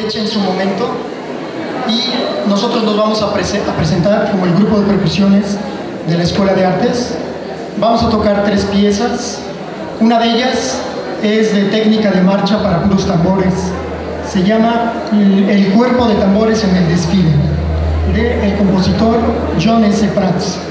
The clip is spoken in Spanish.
aproveche en su momento y nosotros nos vamos a presentar como el grupo de percusiones de la Escuela de Artes. Vamos a tocar 3 piezas. Una de ellas es de técnica de marcha para puros tambores. Se llama El cuerpo de tambores en el desfile, del compositor John S. Prats.